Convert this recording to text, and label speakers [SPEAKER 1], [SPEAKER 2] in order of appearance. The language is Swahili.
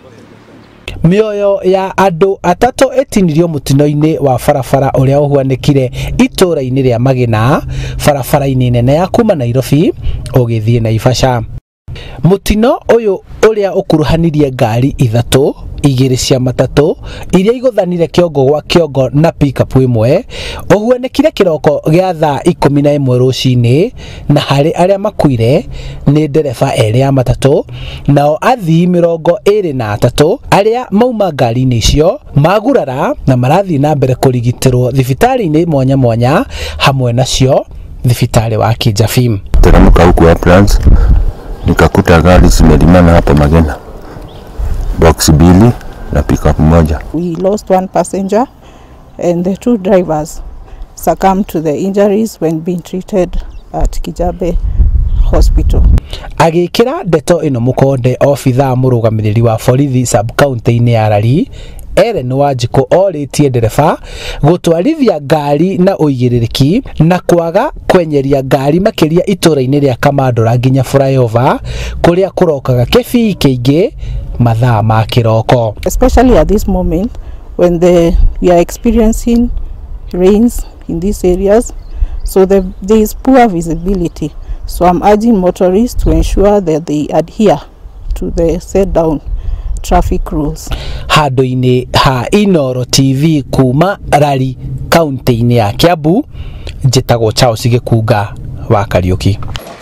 [SPEAKER 1] Mioyo ya andu atatu etinirio mutino-ini wa barabara uria uhuanikire itura-ini ria Magina barabara-ini nene ya kuma Nairobi ugithie Naivasha. Mutino uyu uria ukuruhanirie ngari ithatu, igiri cia matatu iria iguthanire kiongo gwa kiongo na pickup imwe uhuanikire kiroko gia thaa 11 rucini, na hari aria makuire ni ndereba eri ya matatu nao athii 23 aria mauma ngari-ini icio magurara na marathii na mbere kurigitirwo thibitari-ini mwanya mwanya hamwe nacio thibitari wa Kijabi.
[SPEAKER 2] Teremka huku Uplands nikakuta gari zimelimana hapa Magina, box 2 na pickup moja.
[SPEAKER 3] We lost one passenger and the two drivers succumbed to the injuries when being treated at Kijabe Hospital.
[SPEAKER 1] Agikira ndeto ino mukonde ofitha murugamiriri wa borithi sub county-ini ya Rari Ellen Wanjiku oritie ndereba gutwarithia ngari na uigiririki na kwaga kwenyeria ngari makiria itura-ini ria Kamandora nginya flyover kuria kurokaga kebi kiingi mathaa ma kiroko,
[SPEAKER 3] especially at this moment when we are experiencing rains in these areas, so there is poor visibility. So I'm urging motorists to ensure that they adhere to the set down traffic rules.
[SPEAKER 1] Handu-ini ha Inoro TV kuma Rari county-ini ya Kiambu, njitagwo Charles Gikunga wa Kariuki.